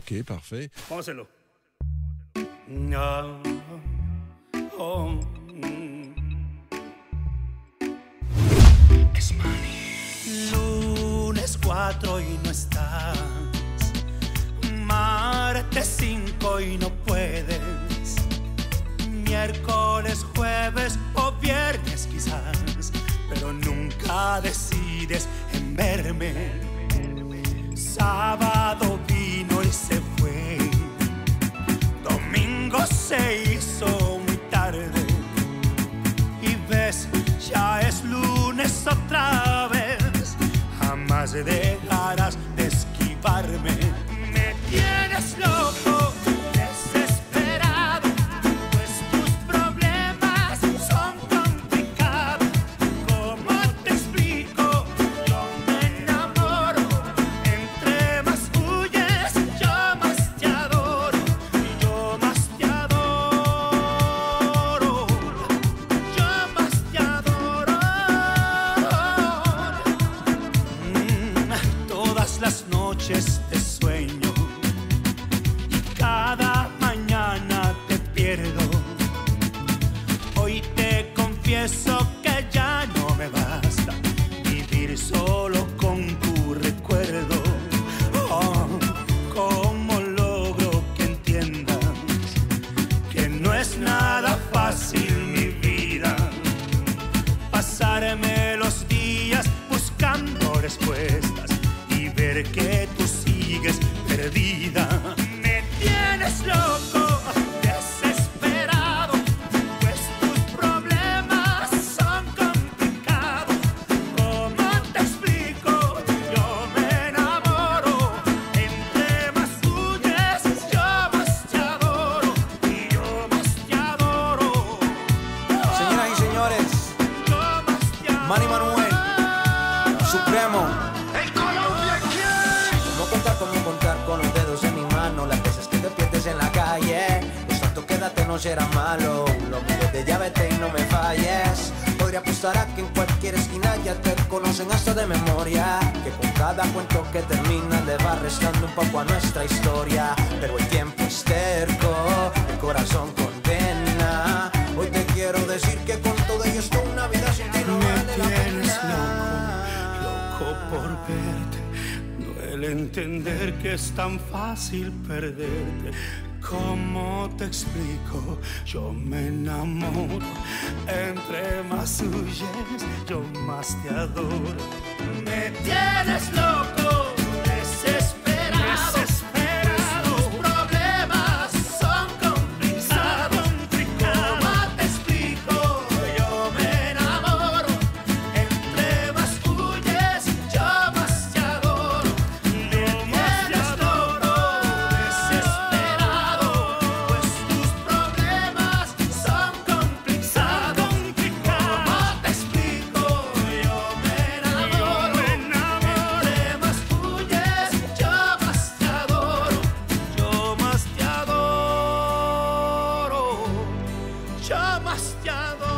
Ok, parfait. Pónselo. No, oh, Es money. Lunes 4 y no estás. Martes 5 y no puedes. Miércoles, jueves o viernes quizás, pero nunca decides en verme. Sábado vino y se fue. Domingo se hizo muy tarde. Y ves, ya es lunes otra vez. Jamás dejarás de esquivarme. Me tienes loco, desesperado, pues tus problemas son complicados. ¿Cómo te explico? Yo me enamoro. Entre más huyes, yo más te adoro. Y yo más te adoro. Yo más te adoro. Todas las noches te sueño y cada mañana te pierdo. Hoy te confieso que ya no me basta vivir solo con tu recuerdo. Oh, cómo logro que entiendas que no es nada fácil mi vida. Pasarme los días buscando respuestas y ver que tú sigues perdida. Me tienes loco, desesperado, pues tus problemas son complicados. ¿Cómo te explico? Yo me enamoro. Entre más huyes, yo más te adoro. Y yo más te adoro. Señoras y señores, Yo más te Manny adoro. Manuel, Supremo. ¿Cómo contar con los dedos en mi mano? Las veces que te pierdes en la calle. Los tanto quédate no será malo. Los miles de llaves y no me falles. Podría apostar a que en cualquier esquina ya te conocen hasta de memoria. Que con cada cuento que termina le va restando un poco a nuestra historia. Pero el tiempo es terco, el corazón condena. Hoy te quiero decir que con todo ello esto una vida sin ti no Me vale la tienes pena. loco por verte. Duele entender que es tan fácil perderte. ¿Cómo te explico? Yo me enamoro. Entre más huyes, yo más te adoro. Me tienes loco, desesperado. Tus problemas son complicados. ¿Cómo te explico? Yo me enamoro. Entre más huyes, yo más te adoro. Me tienes loco, desesperado, pues tus problemas son complicados. ¿Cómo te explico? Yo me enamoro. Entre más huyes, yo más te adoro. Yo más te adoro. Yo más te adoro.